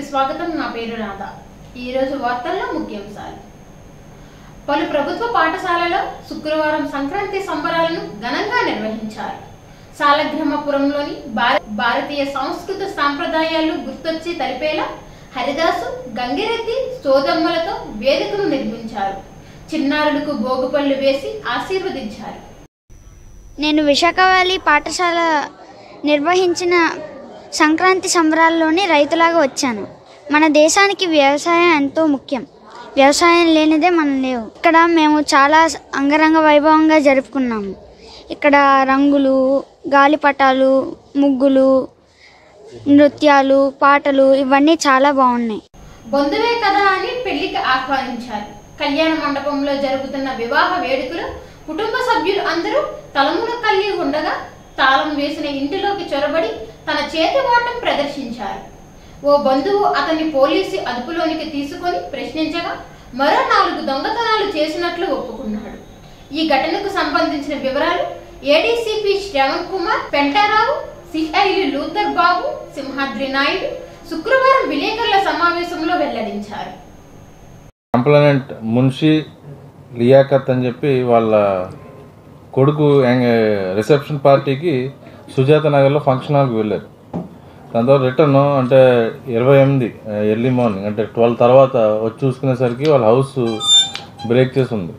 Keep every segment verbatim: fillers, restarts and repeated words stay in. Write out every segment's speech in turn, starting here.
స్వాగతం. నా పేరు రాధ. ఈ రోజు వార్తల్లో ముఖ్యాంశాలు. పలు ప్రభుత్వ పాఠశాలలో శుక్రవారం సంక్రాంతి సంబరాలను ఘనంగా నిర్వహించారు. సాలగ్రామపురంలోని భారతీయ సంస్కృత సాంప్రదాయాలు గుర్తొచ్చి తలిపేలా హరిదాసు, గంగిరెద్ది సోదమ్మలతో వేదికను నిర్మించారు. చిన్నారులకు భోగుపళ్ళు వేసి ఆశీర్వదించారు. నేను విశాఖవాలి పాఠశాల నిర్వహించిన సంక్రాంతి సంబరాల్లోని రైతులాగా వచ్చాను. మన దేశానికి వ్యవసాయం ఎంతో ముఖ్యం. వ్యవసాయం లేనిదే మనం లేవు. ఇక్కడ మేము చాలా అంగరంగ వైభవంగా జరుపుకున్నాము. ఇక్కడ రంగులు, గాలిపటాలు, ముగ్గులు, నృత్యాలు, పాటలు ఇవన్నీ చాలా బాగున్నాయి. బంధువే కదా అని పెళ్లికి ఆహ్వానించారు. కళ్యాణ మండపంలో జరుగుతున్న వివాహ వేడుకలు కుటుంబ సభ్యులు అందరూ తలమున కల్లి ఉండగా తాళం వేసిన ఇంటిలోకి చొరబడి తన చేతి వాటం ప్రదర్శించారు. ఓ బంధువు అతన్ని పోలీసు అదుపులోనికి తీసుకొని ప్రశ్నించగా మరో నాలుగు దొంగతనాలు చేసినట్లు ఒప్పుకున్నాడు. ఈ ఘటనకు సంబంధించిన వివరాలు ఏడీసీపీ శ్రవణ్ కుమార్, పెంటారావు, సిఐలు లూథర్ బాబు, సింహాద్రి నాయుడు శుక్రవారం విలేకరుల సమావేశంలో వెల్లడించారు. కంప్లైంట్ మున్షి లియాఖత్ అని చెప్పి వాళ్ళ కొడుకు రిసెప్షన్ పార్టీకి సుజాత నగర్లో ఫంక్షన్ హాల్కి వెళ్ళారు. దాని తర్వాత రిటర్న్ అంటే ఇరవై ఎనిమిది ఎర్లీ మార్నింగ్ అంటే ట్వెల్వ్ తర్వాత వచ్చి చూసుకునేసరికి వాళ్ళ హౌస్ బ్రేక్ చేసి ఉంది.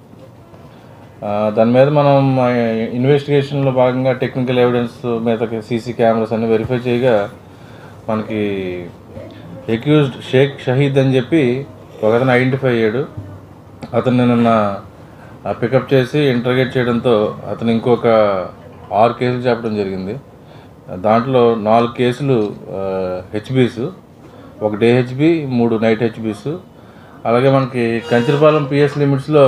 దాని మీద మనం ఇన్వెస్టిగేషన్లో భాగంగా టెక్నికల్ ఎవిడెన్స్ మీద సీసీ కెమెరాస్ అన్ని వెరిఫై చేయగా మనకి ఎక్యూజ్డ్ షేక్ షహీద్ అని చెప్పి ఒకతను ఐడెంటిఫై అయ్యాడు. అతన్ని నిన్న పికప్ చేసి ఇంటర్గేట్ చేయడంతో అతను ఇంకొక ఆరు కేసులు చెప్పడం జరిగింది. దాంట్లో నాలుగు కేసులు హెచ్బీస్, ఒక డే హెచ్బి, మూడు నైట్ హెచ్బీస్. అలాగే మనకి కంచరపాలెం పిఎస్ లిమిట్స్లో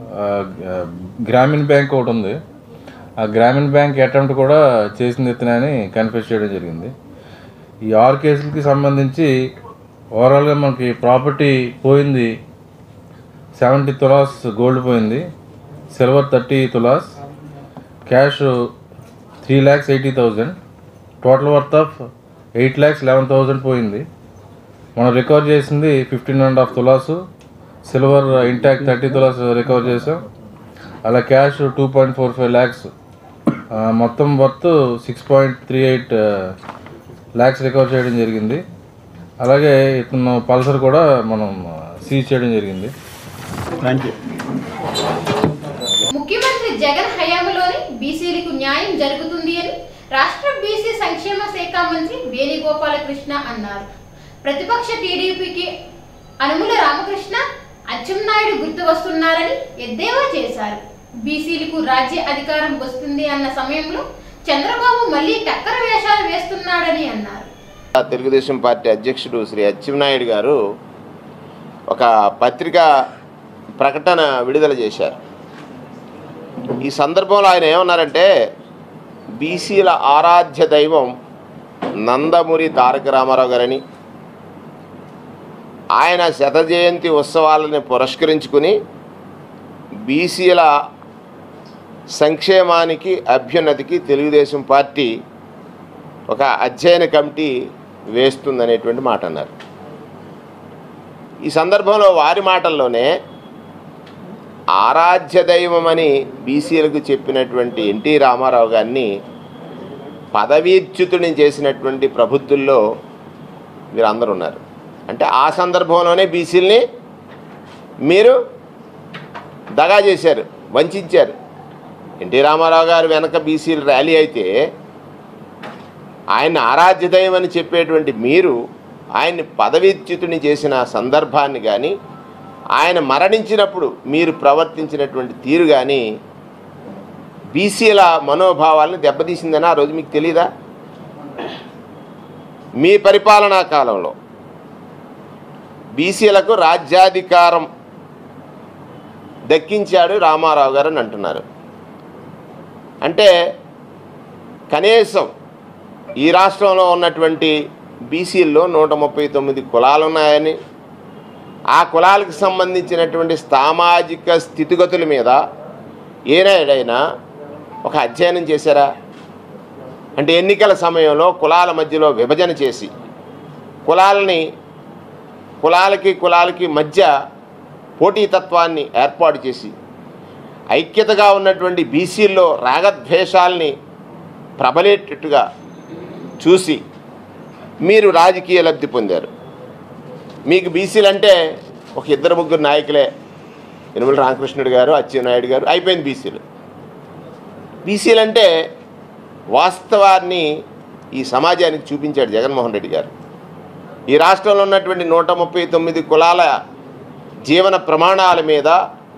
గ్రామీణ బ్యాంక్ ఒకటి ఉంది. ఆ గ్రామీణ బ్యాంక్ అటెంప్ట్ కూడా చేసింది ఇతనని కన్ఫెస్ చేయడం జరిగింది. ఈ ఆరు కేసులకి సంబంధించి ఓవరాల్గా మనకి ప్రాపర్టీ పోయింది సెవెంటీ తులాస్ గోల్డ్ పోయింది, సిల్వర్ థర్టీ తులాస్, cash three lakhs eighty thousand, total worth of eight lakhs eleven thousand పోయింది. మనం రికవర్ చేసింది ఫిఫ్టీన్ అండ్ హాఫ్ తులాసు, సిల్వర్ ఇంటాక్ట్ థర్టీ తులాస్ రికవర్ చేసాం. అలా cash two point four five lakhs, మొత్తం worth six point three eight lakhs recover చేయడం జరిగింది. అలాగే ఇతను పల్సర్ కూడా మనం సీజ్ చేయడం జరిగింది. ముఖ్యమంత్రి జగన్ హయాంలోనే బీసీలకు న్యాయం జరుగుతుంది అని రాష్ట్ర బీసీ సంక్షేమ శాఖ మంత్రి వేణుగోపాలకృష్ణ అన్నారు. ప్రతిపక్ష టీడీపీకి అనుముల రామకృష్ణ, అచ్చెన్నాయుడు గుర్తు వస్తున్నారని ఎద్దేవా చేశారు. బీసీలకు రాజ్య అధికారం వస్తుంది అన్న సమయంలో చంద్రబాబు మళ్లీ టక్కర వేషాలు వేస్తున్నాడని అన్నారు. తెలుగుదేశం పార్టీ అధ్యక్షుడు శ్రీ అచ్చెన్నాయుడు గారు ఒక పత్రికా ప్రకటన విడుదల చేశారు. ఈ సందర్భంలో ఆయన ఏమన్నారంటే, బీసీల ఆరాధ్య దైవం నందమూరి తారక రామారావు గారని, ఆయన శత జయంతి ఉత్సవాలను పురస్కరించుకుని బీసీల సంక్షేమానికి అభ్యున్నతికి తెలుగుదేశం పార్టీ ఒక అధ్యయన కమిటీ వేస్తుందనేటువంటి మాట అన్నారు. ఈ సందర్భంలో వారి మాటల్లోనే ఆరాధ్య దైవమని బీసీలకు చెప్పినటువంటి ఎన్టీ రామారావు గారిని పదవీచ్యుతుని చేసినటువంటి ప్రభుత్వంలో వీరందరూ ఉన్నారు. అంటే ఆ సందర్భంలోనే బీసీలని మీరు దగా చేశారు, వంచారు. ఎన్టీ రామారావు గారు వెనక బీసీలు ర్యాలీ అయితే ఆయన ఆరాధ్య దైవం అని చెప్పేటువంటి మీరు ఆయన్ని పదవీచ్యుతుని చేసిన సందర్భాన్ని కానీ, ఆయన మరణించినప్పుడు మీరు ప్రవర్తించినటువంటి తీరు కానీ బీసీల మనోభావాలను దెబ్బతీసిందని ఆ రోజు మీకు తెలీదా? మీ పరిపాలనా కాలంలో బీసీలకు రాజ్యాధికారం దక్కించాడు రామారావు గారు అని అంటున్నారు. అంటే కనీసం ఈ రాష్ట్రంలో ఉన్నటువంటి బీసీల్లో నూట ముప్పై తొమ్మిది కులాలు ఉన్నాయని, ఆ కులాలకు సంబంధించినటువంటి సామాజిక స్థితిగతుల మీద ఏనాడైనా ఒక అధ్యయనం చేశారా? అంటే ఎన్నికల సమయంలో కులాల మధ్యలో విభజన చేసి కులాలని కులాలకి కులాలకి మధ్య పోటీతత్వాన్ని ఏర్పాటు చేసి ఐక్యతగా ఉన్నటువంటి బీసీల్లో రాగద్వేషాలని ప్రబలేటట్టుగా చూసి మీరు రాజకీయ లబ్ధి పొందారు. మీకు బీసీలు అంటే ఒక ఇద్దరు ముగ్గురు నాయకులే, యనమల రామకృష్ణుడు గారు, అచ్చెన్నాయుడు గారు, అయిపోయింది బీసీలు. బీసీలు అంటే వాస్తవాన్ని ఈ సమాజానికి చూపించాడు జగన్మోహన్ రెడ్డి గారు. ఈ రాష్ట్రంలో ఉన్నటువంటి నూట ముప్పై తొమ్మిది కులాల జీవన ప్రమాణాల మీద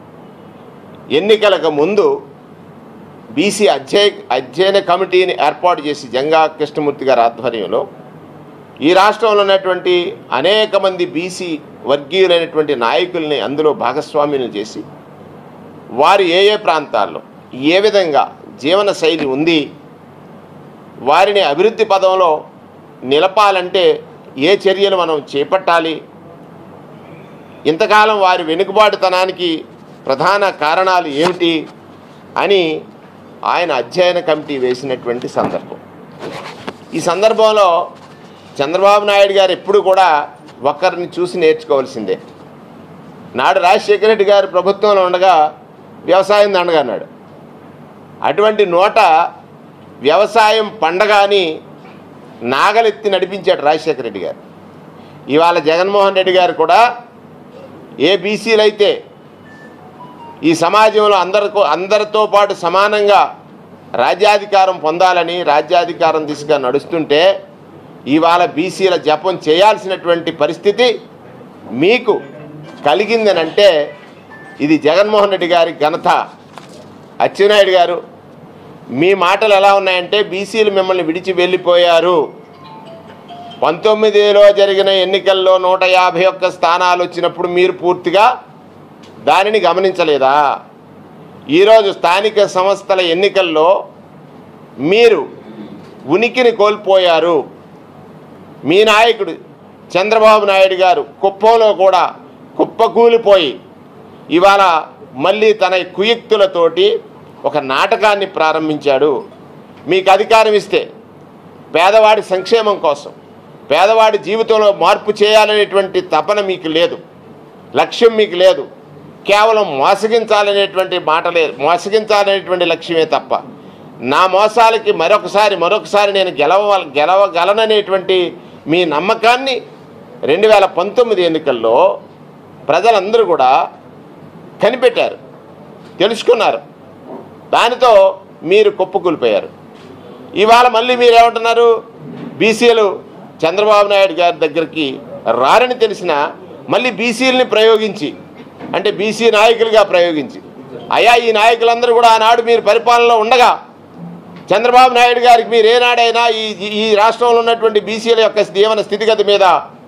ఎన్నికలకు ముందు బీసీ అధ్యయ అధ్యయన కమిటీని ఏర్పాటు చేసి జంగా కృష్ణమూర్తి గారి ఆధ్వర్యంలో ఈ రాష్ట్రంలో ఉన్నటువంటి అనేక మంది బీసీ వర్గీయులైనటువంటి నాయకుల్ని అందులో భాగస్వామ్యం చేసి వారు ఏ ఏ ప్రాంతాల్లో ఏ విధంగా జీవన శైలి ఉంది, వారిని అభివృద్ధి పదంలో నిలపాలంటే ఏ చర్యలు మనం చేపట్టాలి, ఇంతకాలం వారి వెనుకబాటుతనానికి ప్రధాన కారణాలు ఏమిటి అని ఆయన అధ్యయన కమిటీ వేసినటువంటి సందర్భం. ఈ సందర్భంలో చంద్రబాబు నాయుడు గారు ఎప్పుడు కూడా ఒక్కరిని చూసి నేర్చుకోవాల్సిందే. నాడు రాజశేఖర రెడ్డి గారు ప్రభుత్వంలో ఉండగా వ్యవసాయం దండగా అన్నాడు. అటువంటి నోట వ్యవసాయం పండగ అని నాగలెత్తి నడిపించాడు రాజశేఖర రెడ్డి గారు. ఇవాళ జగన్మోహన్ రెడ్డి గారు కూడా ఏ బీసీలు అయితే ఈ సమాజంలో అందరికో అందరితో పాటు సమానంగా రాజ్యాధికారం పొందాలని రాజ్యాధికారం దిశగా నడుస్తుంటే ఇవాళ బీసీల జపం చేయాల్సినటువంటి పరిస్థితి మీకు కలిగిందనంటే ఇది జగన్మోహన్ రెడ్డి గారి ఘనత. అచ్చెన్నాయుడు గారు, మీ మాటలు ఎలా ఉన్నాయంటే బీసీలు మిమ్మల్ని విడిచి వెళ్ళిపోయారు. పంతొమ్మిదిలో జరిగిన ఎన్నికల్లో నూట యాభై ఒక్క స్థానాలు వచ్చినప్పుడు మీరు పూర్తిగా దానిని గమనించలేదా? ఈరోజు స్థానిక సంస్థల ఎన్నికల్లో మీరు ఉనికిని కోల్పోయారు. మీ నాయకుడు చంద్రబాబు నాయుడు గారు కుప్పంలో కూడా కుప్పకూలిపోయి ఇవాళ మళ్ళీ తన కుయుక్తులతోటి ఒక నాటకాన్ని ప్రారంభించాడు. మీకు అధికారం ఇస్తే పేదవాడి సంక్షేమం కోసం, పేదవాడి జీవితంలో మార్పు చేయాలనేటువంటి తపన మీకు లేదు, లక్ష్యం మీకు లేదు. కేవలం మోసగించాలనేటువంటి మాటలే మోసగించాలనేటువంటి లక్ష్యమే తప్ప నా మోసాలకి మరొకసారి మరొకసారి నేను గెలవ గెలవగలననేటువంటి మీ నమ్మకాన్ని రెండు వేల పంతొమ్మిది ఎన్నికల్లో ప్రజలందరూ కూడా కనిపెట్టారు, తెలుసుకున్నారు. దానితో మీరు కుప్పకూలిపోయారు. ఇవాళ మళ్ళీ మీరేమంటున్నారు? బీసీలు చంద్రబాబు నాయుడు గారి దగ్గరికి రారని తెలిసినా మళ్ళీ బీసీలని ప్రయోగించి, అంటే బీసీ నాయకులుగా ప్రయోగించి, అయ్యా ఈ నాయకులందరూ కూడా ఆనాడు మీరు పరిపాలనలో ఉండగా చంద్రబాబు నాయుడు గారికి మీరు ఏనాడైనా ఈ ఈ రాష్ట్రంలో ఉన్నటువంటి బీసీల యొక్క జీవన స్థితిగతి మీద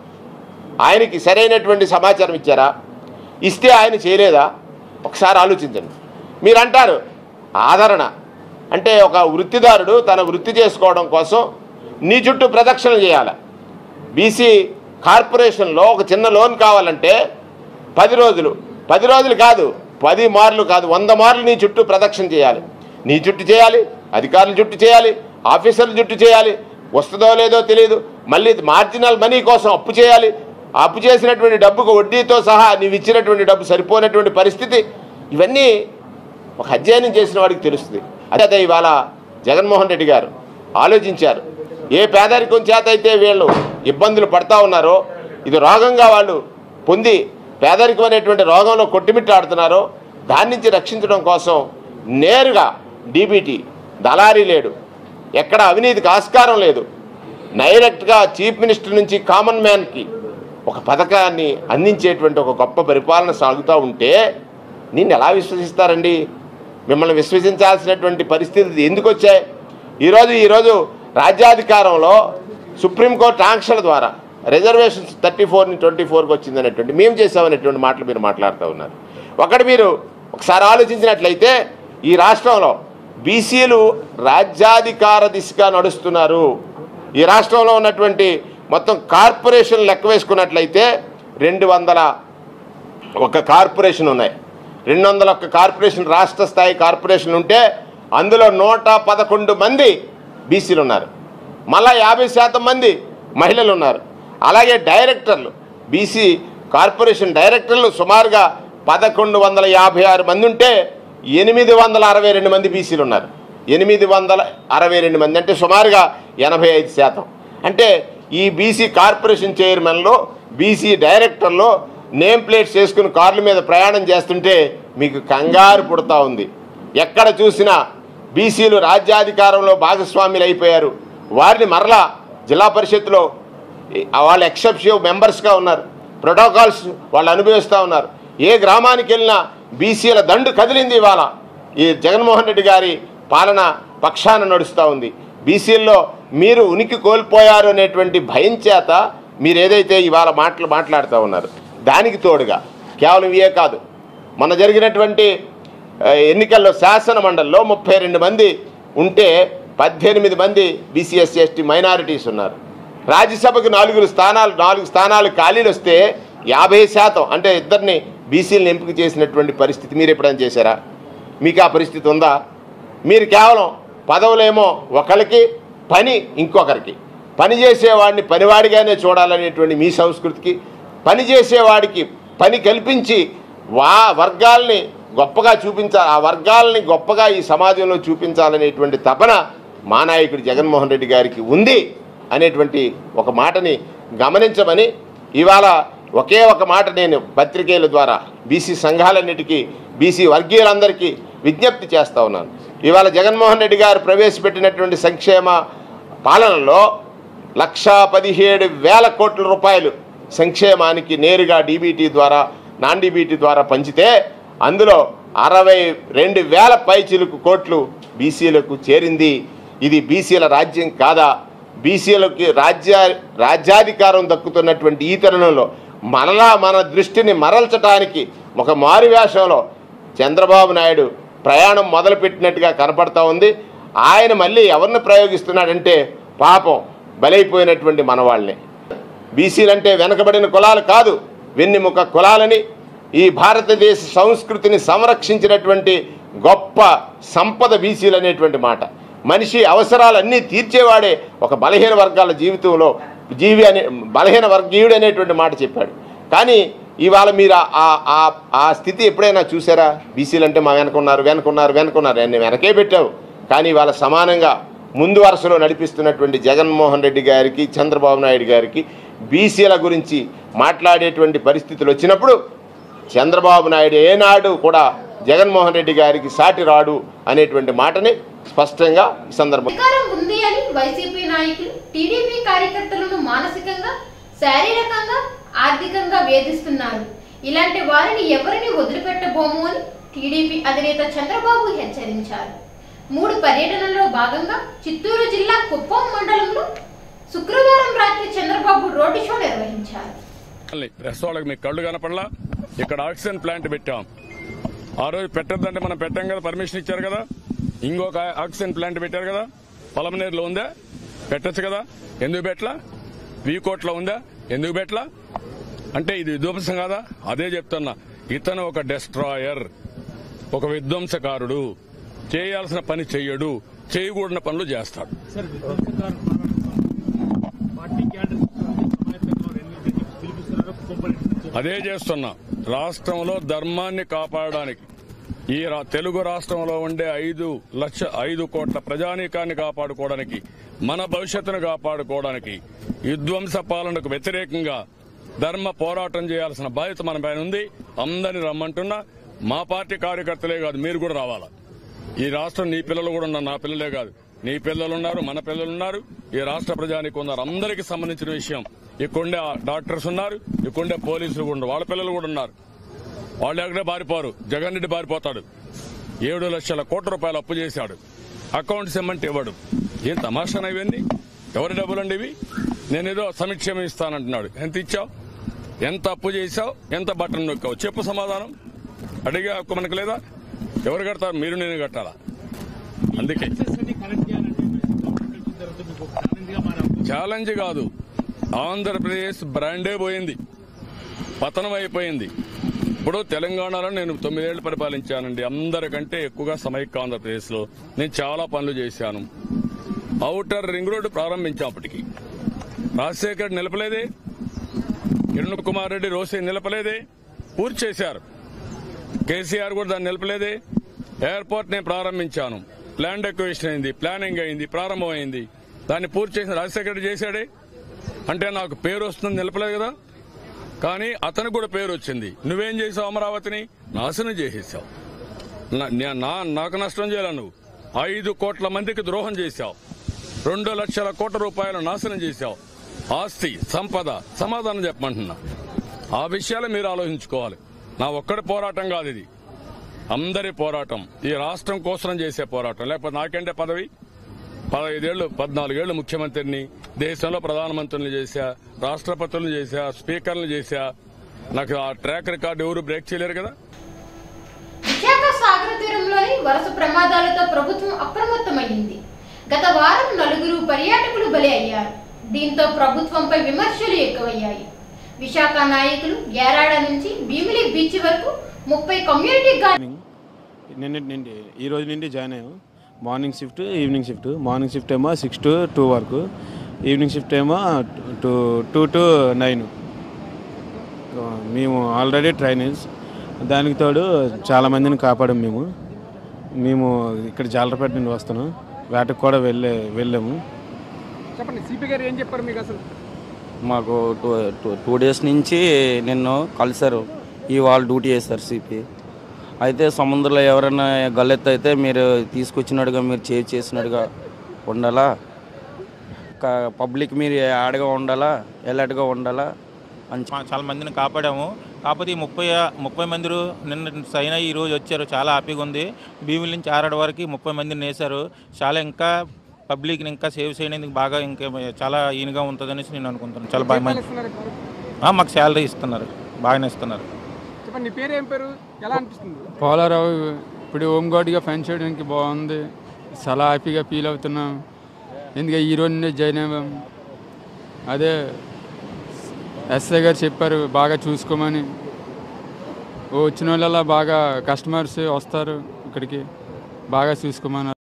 ఆయనకి సరైనటువంటి సమాచారం ఇచ్చారా? ఇస్తే ఆయన చేయలేదా? ఒకసారి ఆలోచించండి. మీరు అంటారు ఆదరణ అంటే ఒక వృత్తిదారుడు తన వృత్తి చేసుకోవడం కోసం నీ చుట్టూ ప్రదక్షిణ చేయాలి. బీసీ కార్పొరేషన్లో ఒక చిన్న లోన్ కావాలంటే పది రోజులు పది రోజులు కాదు పది మార్లు కాదు వంద మార్లు నీ చుట్టూ ప్రదక్షిణ చేయాలి. నీ చుట్టూ చేయాలి, అధికారుల చుట్టూ చేయాలి, ఆఫీసర్ల చుట్టూ చేయాలి. వస్తుందో లేదో తెలియదు. మళ్ళీ మార్జినల్ మనీ కోసం అప్పు చేయాలి. అప్పు చేసినటువంటి డబ్బుకు వడ్డీతో సహా నీవు ఇచ్చినటువంటి డబ్బు సరిపోయినటువంటి పరిస్థితి. ఇవన్నీ ఒక అధ్యయనం చేసిన వాడికి తెలుస్తుంది. అదే ఇవాళ జగన్మోహన్ రెడ్డి గారు ఆలోచించారు. ఏ పేదరికం చేత అయితే వీళ్ళు ఇబ్బందులు పడతా ఉన్నారో, ఇది రోగంగా వాళ్ళు పొంది పేదరికం అనేటువంటి రోగంలో కొట్టిమిట్టాడుతున్నారో దాని నుంచి రక్షించడం కోసం నేరుగా డీబీటీ దళారీ లేడు, ఎక్కడ అవినీతికి ఆస్కారం లేదు, డైరెక్ట్గా చీఫ్ మినిస్టర్ నుంచి కామన్ మ్యాన్కి ఒక పథకాన్ని అందించేటువంటి ఒక గొప్ప పరిపాలన సాగుతూ ఉంటే నిన్ను ఎలా విశ్వసిస్తారండి? మిమ్మల్ని విశ్వసించాల్సినటువంటి పరిస్థితి ఎందుకు వచ్చాయి? ఈరోజు ఈరోజు రాజ్యాధికారంలో సుప్రీంకోర్టు ఆంక్షల ద్వారా రిజర్వేషన్స్ థర్టీ ఫోర్ని ట్వంటీ ఫోర్కి వచ్చిందనేటువంటి మేము చేసామనేటువంటి మాటలు మీరు మాట్లాడుతూ ఉన్నారు. ఒకటి మీరు ఒకసారి ఆలోచించినట్లయితే ఈ రాష్ట్రంలో బీసీలు రాజ్యాధికార దిశగా నడుస్తున్నారు. ఈ రాష్ట్రంలో ఉన్నటువంటి మొత్తం కార్పొరేషన్ లెక్క వేసుకున్నట్లయితే రెండు వందల ఒక కార్పొరేషన్ ఉన్నాయి. రెండు వందల ఒక్క కార్పొరేషన్ రాష్ట్ర స్థాయి కార్పొరేషన్ ఉంటే అందులో నూట పదకొండు మంది బీసీలు ఉన్నారు. మళ్ళా యాభై శాతం మంది మహిళలు ఉన్నారు. అలాగే డైరెక్టర్లు బీసీ కార్పొరేషన్ డైరెక్టర్లు సుమారుగా పదకొండు వందల యాభై ఆరు మంది ఉంటే ఎనిమిది వందల అరవై రెండు మంది బీసీలు ఉన్నారు. ఎనిమిది వందల అరవై రెండు మంది అంటే సుమారుగా ఎనభై ఐదు శాతం. అంటే ఈ బీసీ కార్పొరేషన్ చైర్మన్లో బీసీ డైరెక్టర్లో నేమ్ ప్లేట్స్ వేసుకుని కార్ల మీద ప్రయాణం చేస్తుంటే మీకు కంగారు పుడతా ఉంది. ఎక్కడ చూసినా బీసీలు రాజ్యాధికారంలో భాగస్వాములు అయిపోయారు. వారిని మరలా జిల్లా పరిషత్తులో వాళ్ళు ఎక్సెప్టివ్ మెంబర్స్గా ఉన్నారు. ప్రోటోకాల్స్ వాళ్ళు అనుభవిస్తూ ఉన్నారు. ఏ గ్రామానికి వెళ్ళినా బీసీల దండు కదిలింది. ఇవాళ ఈ జగన్మోహన్ రెడ్డి గారి పాలన పక్షాన నడుస్తూ ఉంది. బీసీల్లో మీరు ఉనికి కోల్పోయారు అనేటువంటి భయం చేత మీరు ఏదైతే ఇవాళ మాటలు మాట్లాడుతూ ఉన్నారు. దానికి తోడుగా కేవలం ఇవే కాదు, మన జరిగినటువంటి ఎన్నికల్లో శాసన మండలిలో ముప్పై రెండు మంది ఉంటే పద్దెనిమిది మంది బీసీ ఎస్సీ ఎస్టీ మైనారిటీస్ ఉన్నారు. రాజ్యసభకు నాలుగు స్థానాలు నాలుగు స్థానాలు ఖాళీలు వస్తే యాభై శాతం అంటే ఇద్దరిని బీసీలను ఎంపిక చేసినటువంటి పరిస్థితి మీరు ఎప్పుడైనా చేశారా? మీకు ఆ పరిస్థితి ఉందా? మీరు కేవలం పదవులేమో ఒకరికి, పని ఇంకొకరికి. పని చేసేవాడిని పనివాడిగానే చూడాలనేటువంటి మీ సంస్కృతికి, పని చేసేవాడికి పని కల్పించి వా వర్గాల్ని గొప్పగా చూపించాలి, ఆ వర్గాలని గొప్పగా ఈ సమాజంలో చూపించాలనేటువంటి తపన మా నాయకుడు జగన్మోహన్ రెడ్డి గారికి ఉంది అనేటువంటి ఒక మాటని గమనించమని ఇవాళ ఒకే ఒక మాట నేను పత్రికేల ద్వారా బీసీ సంఘాలన్నిటికీ, బీసీ వర్గీయులందరికీ విజ్ఞప్తి చేస్తూ ఉన్నాను. ఇవాళ జగన్మోహన్ రెడ్డి గారు ప్రవేశపెట్టినటువంటి సంక్షేమ పాలనలో లక్షా పదిహేడు వేల కోట్ల రూపాయలు సంక్షేమానికి నేరుగా డీబీటీ ద్వారా, నాన్ డీబీటీ ద్వారా పంచితే అందులో అరవై రెండు వేల పైచిలుకు కోట్లు బీసీలకు చేరింది. ఇది బీసీల రాజ్యం కాదా? బీసీలకి రాజ్య రాజ్యాధికారం దక్కుతున్నటువంటి ఈ తరుణంలో మరలా మన దృష్టిని మరల్చడానికి ఒక మారువేషంలో చంద్రబాబు నాయుడు ప్రయాణం మొదలుపెట్టినట్టుగా కనపడతా ఉంది. ఆయన మళ్ళీ ఎవరిని ప్రయోగిస్తున్నాడంటే పాపం బలైపోయినటువంటి మనవాళ్ళని. బీసీలంటే వెనకబడిన కులాలు కాదు, వెన్నెముక కులాలని, ఈ భారతదేశ సంస్కృతిని సంరక్షించినటువంటి గొప్ప సంపద బీసీలు అనేటువంటి మాట. మనిషి అవసరాలన్నీ తీర్చేవాడే ఒక బలహీన వర్గాల జీవితంలో జీవి అనే బలహీన వర్గీయుడు అనేటువంటి మాట చెప్పాడు. కానీ ఇవాళ మీరు ఆ స్థితి ఎప్పుడైనా చూసారా? బీసీలు అంటే మా వెనకున్నారు వెనకున్నారు వెనకున్నారు అని వెనకే పెట్టావు. కానీ ఇవాళ సమానంగా ముందు వరుసలో నడిపిస్తున్నటువంటి జగన్మోహన్ రెడ్డి గారికి, చంద్రబాబు నాయుడు గారికి బీసీల గురించి మాట్లాడేటువంటి పరిస్థితులు వచ్చినప్పుడు చంద్రబాబు నాయుడు ఏనాడు కూడా జగన్మోహన్ రెడ్డి గారికి సాటి రాడు అనేటువంటి మాటని స్పష్టంగా ఈ సందర్భంగా అధికారం ఉంది అని వైసీపీ నాయకులు టీడీపీ కార్యకర్తలను మానసికంగా, శారీరకంగా, ఆర్థికంగా వేధిస్తున్నారు. ఇలాంటి వారిని ఎవరిని వదిలిపెట్టబోము అని టీడీపీ అధినేత చంద్రబాబు హెచ్చరించారు. మూడు పర్యటనల్లో భాగంగా చిత్తూరు జిల్లా కుప్పం మండలంలో శుక్రవారం రాత్రి చంద్రబాబు రోడ్డు షో నిర్వహించారు. రెస్టారెంట్ మీకు కళ్ళు కనపడలా, ఇక్కడ ఆక్సిజన్ ప్లాంట్ పెట్టాం. ఆ రోజు పెట్టద్దంటే మనం పెట్టాం కదా, పర్మిషన్ ఇచ్చారు కదా. ఇంకొక ఆక్సిజన్ ప్లాంట్ పెట్టారు కదా, పొలమనేరులో ఉందా? పెట్టచ్చు కదా, ఎందుకు పెట్టలా? వీకోట్లో ఉందా? ఎందుకు పెట్టలా? అంటే ఇది విధ్వంసం కాదా? అదే చెప్తున్నా, ఇతను ఒక డెస్ట్రాయర్, ఒక విధ్వంసకారుడు. చేయాల్సిన పని చెయ్యడు, చేయకూడని పనులు చేస్తాడు. అదే చేస్తున్నా. రాష్ట్రంలో ధర్మాన్ని కాపాడడానికి, ఈ తెలుగు రాష్ట్రంలో ఉండే ఐదు లక్ష ఐదు కోట్ల ప్రజానీకాన్ని కాపాడుకోవడానికి, మన భవిష్యత్తును కాపాడుకోవడానికి, విధ్వంస పాలనకు వ్యతిరేకంగా ధర్మ పోరాటం చేయాల్సిన బాధ్యత మన పైన ఉంది. అందరినీ రమ్మంటున్నా. మా పార్టీ కార్యకర్తలే కాదు, మీరు కూడా రావాలా. ఈ రాష్ట్రం నీ పిల్లలు కూడా ఉన్నారు, నా పిల్లలే కాదు. నీ పిల్లలున్నారు, మన పిల్లలున్నారు, ఈ రాష్ట్ర ప్రజానికి ఉన్నారు. అందరికీ సంబంధించిన విషయం. ఇక్కడుండే డాక్టర్స్ ఉన్నారు, ఇక్కడుండే పోలీసులు కూడా ఉన్నారు, వాళ్ళ పిల్లలు కూడా ఉన్నారు. వాళ్ళు ఎక్కడే బారిపోరు. జగన్ రెడ్డి బారిపోతాడు. ఏడు లక్షల కోట్ల రూపాయలు అప్పు చేశాడు, అకౌంట్స్ ఇమ్మంటే ఇవ్వడు. ఏం తమాషానా ఇవన్నీ? ఎవరి డబ్బులండి ఇవి? నేనేదో సంక్షేమం ఇస్తానంటున్నాడు. ఎంత ఇచ్చావు? ఎంత అప్పు చేశావు? ఎంత బటన్ నొక్కావు? చెప్పు సమాధానం. అడిగే హక్కు మనకు లేదా? ఎవరు కడతారు? మీరు నేను కట్టాలా? అందుకే ఛాలెంజ్ కాదు, ఆంధ్రప్రదేశ్ బ్రాండే పోయింది, పతనం అయిపోయింది. ఇప్పుడు తెలంగాణలో నేను తొమ్మిదేళ్లు పరిపాలించానండి. అందరికంటే ఎక్కువగా సమైక్య ఆంధ్రప్రదేశ్ లో నేను చాలా పనులు చేశాను. ఔటర్ రింగ్ రోడ్డు ప్రారంభించాం. అప్పటికి రాజశేఖర్ నిలపలేదే. కిరణ్ కుమార్ రెడ్డి రోసే నిలపలేదే, పూర్తి చేశారు. కేసీఆర్ కూడా దాన్ని నిలపలేదే. ఎయిర్పోర్ట్ నేను ప్రారంభించాను, ల్యాండ్ ఎక్విజిషన్ అయింది, ప్లానింగ్ అయింది, ప్రారంభమైంది. దాన్ని పూర్తి చేసిన రాజశేఖర్ చేశాడే. అంటే నాకు పేరు వస్తుంది, నిలపలేదు కదా. కానీ అతనికి కూడా పేరు వచ్చింది. నువ్వేం చేసావు? అమరావతిని నాశనం చేసేసావు. నాకు నష్టం చేయాలి. నువ్వు ఐదు కోట్ల మందికి ద్రోహం చేశావు. రెండు లక్షల కోట్ల రూపాయలు నాశనం చేశావు. ఆస్తి సంపద సమాధానం చెప్పమంటున్నా. ఆ విషయాలు మీరు ఆలోచించుకోవాలి. నా ఒక్కడి పోరాటం కాదు ఇది, అందరి పోరాటం. ఈ రాష్ట్రం కోసం చేసే పోరాటం. లేకపోతే నాకంటే పదవి పదహైదేళ్లు పద్నాలుగేళ్లు ముఖ్యమంత్రిని, దేశంలో ప్రధానమంత్రులను చేశా, రాష్ట్రపతులను చేశా, స్పీకర్లు చేశా. నాకు ఆ ట్రాక్ రికార్డు ఎవరు బ్రేక్ చేయలేరు కదా. విశాఖ సాగర తీరంలోని వరుస ప్రమాదాలతో ప్రభుత్వం అప్రమత్తమైంది. గత వారం నలుగురు పర్యాటకులు బలి అయ్యారు. దీంతో ప్రభుత్వంపై విమర్శలు ఎక్కువయ్యాయి. విశాఖ నాయకులు ఏరాడ నుంచి భీమిలి బీచ్ వరకు ముప్పై కమ్యూనిటీ గార్డెన్ నిన్నటి నుండి ఈ రోజు నుండి జాయిన్ అయ్యాము. Morning shift, evening shift. Morning shift ఏమో సిక్స్ టు టూ వరకు, ఈవినింగ్ షిఫ్ట్ ఏమో టూ టూ టు నైన్. మేము ఆల్రెడీ ట్రైనర్స్, దానికి తోడు చాలామందిని కాపాడాం. మేము మేము ఇక్కడ జాలరపేట నుండి వస్తున్నాం, వేటకు కూడా వెళ్ళే వెళ్ళాము. చెప్పండి, సిపి గారు ఏం చెప్పారు మీకు? అసలు మాకు టూ టూ డేస్ నుంచి నిన్ను కలిసారు, ఇవాళ డ్యూటీ చేస్తారు సిపి. అయితే సముద్రంలో ఎవరైనా గల్లెత్తు అయితే మీరు తీసుకొచ్చినట్టుగా, మీరు చేసి చేసినట్టుగా ఉండాలా, పబ్లిక్ మీరు యాడ్గా ఉండాలా, ఎలర్ట్గా ఉండాలా అని చాలా మందిని కాపాడాము. కాకపోతే ఈ ముప్పై ముప్పై మంది నిన్న సైన్ అయ్యి ఈరోజు వచ్చారు. చాలా హ్యాపీగా ఉంది. భీముల నుంచి ఆరాడ వరకు ముప్పై మందిని వేశారు. చాలా ఇంకా పబ్లిక్ని ఇంకా సేవ్ చేయడానికి బాగా ఇంకా చాలా ఈయనగా ఉంటుందనేసి నేను అనుకుంటున్నాను. చాలా బాగా మాకు శాలరీ ఇస్తున్నారు, బాగానే ఇస్తున్నారు. చెప్పండి, నీ పేరు ఏం పేరు, ఎలా అనిపిస్తుంది? పోలారావు. ఇప్పుడు హోంగార్డ్గా పని చేయడానికి బాగుంది, చాలా హ్యాపీగా ఫీల్ అవుతున్నాం. ఎందుకంటే ఈరోజు నుండి జాయిన్ అయ్యాం. అదే ఎస్ఐ గారు చెప్పారు బాగా చూసుకోమని. వచ్చిన వాళ్ళ బాగా కస్టమర్స్ వస్తారు ఇక్కడికి, బాగా చూసుకోమన్నారు.